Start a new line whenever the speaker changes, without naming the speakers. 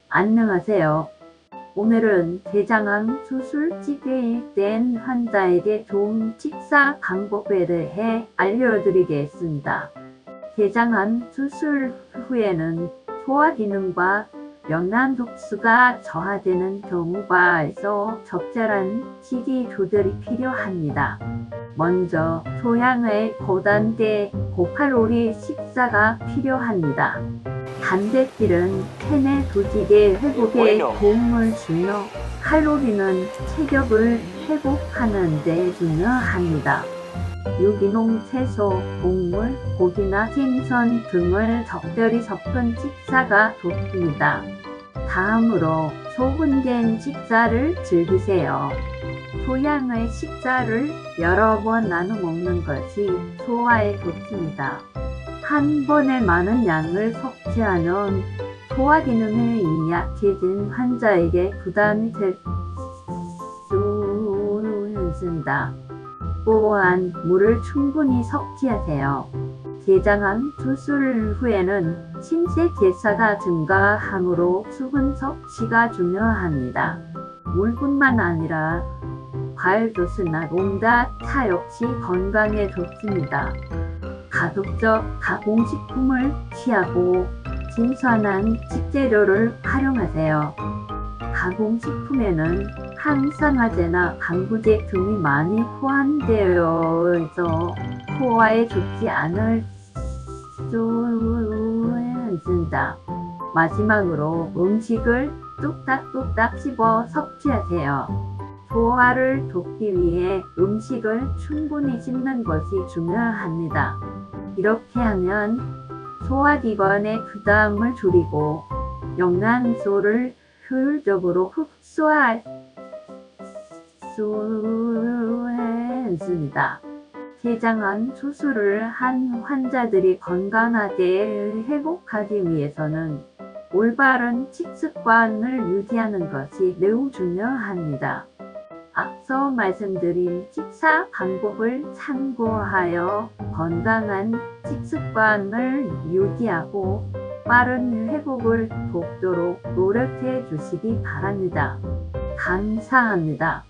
안녕하세요. 오늘은 대장암 수술직에 된 환자에게 좋은 식사 방법에 대해 알려드리겠습니다. 대장암 수술 후에는 소화 기능과 영양 흡수가 저하되는 경우가 있어 적절한 식이 조절이 필요합니다. 먼저 소량의 고단계 고칼로리 식사가 필요합니다. 단백질은 체내 조직의 회복에 도움을 주며 칼로리는 체격을 회복하는 데 중요합니다. 유기농 채소, 곡물, 고기나 생선 등을 적절히 섞은 식사가 좋습니다. 다음으로 소분된 식사를 즐기세요. 소량의 식사를 여러 번 나눠 먹는 것이 소화에 좋습니다. 한 번에 많은 양을 섭취하면 소화 기능이 약해진 환자에게 부담이 될 수 있습니다. 또한 물을 충분히 섭취하세요. 대장암 수술 후에는 신체대사가 증가하므로 수분 섭취가 중요합니다. 물뿐만 아니라 과일 주스나 롱다, 차 역시 건강에 좋습니다. 가급적 가공식품을 피하고 신선한 식재료를 활용하세요. 가공식품에는 항산화제나 방부제 등이 많이 포함되어 있어 소화에 좋지 않을 수 있습니다. 마지막으로 음식을 뚝딱뚝딱 씹어 섭취하세요. 소화를 돕기 위해 음식을 충분히 씹는 것이 중요합니다. 이렇게 하면 소화기관의 부담을 줄이고 영양소를 효율적으로 흡수할 수 있습니다. 대장암 수술을 한 환자들이 건강하게 회복하기 위해서는 올바른 식습관을 유지하는 것이 매우 중요합니다. 앞서 말씀드린 식사 방법을 참고하여 건강한 식습관을 유지하고 빠른 회복을 돕도록 노력해 주시기 바랍니다. 감사합니다.